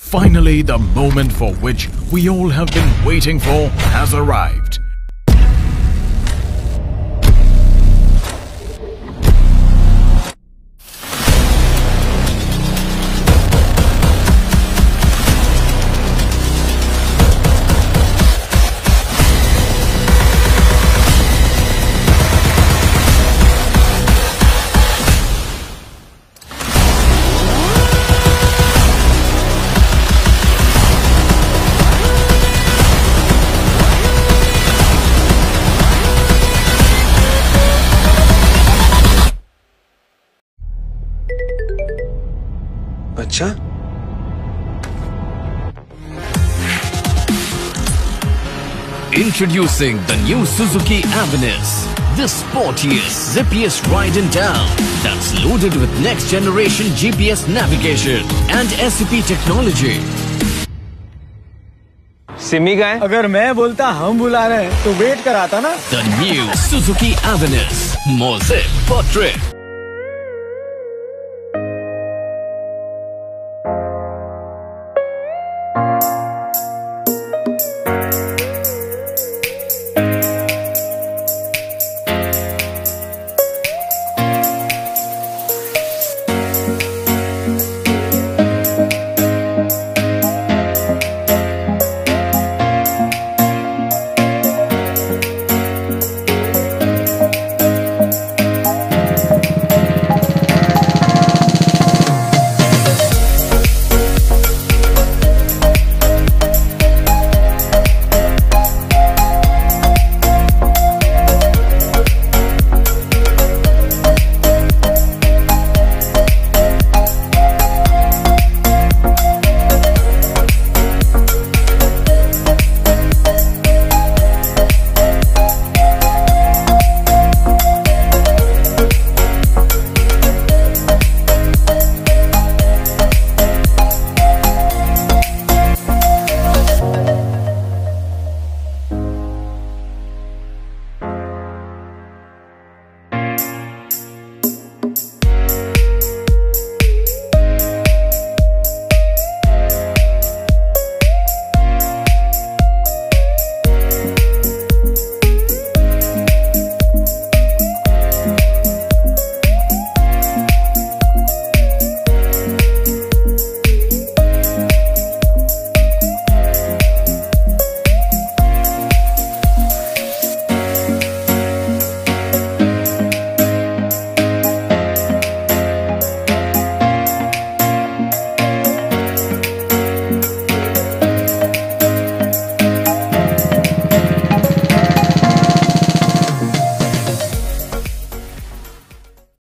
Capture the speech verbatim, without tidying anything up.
Finally, the moment for which we all have been waiting for has arrived. अच्छा, introducing the new Suzuki Avenis, the sportiest, zippiest ride in town that's loaded with next generation G P S navigation and S U P technology. Simi का है? अगर मैं बोलता हम बुला रहे हैं तो वेट कराता ना। The new Suzuki Avenis, more zip for trip.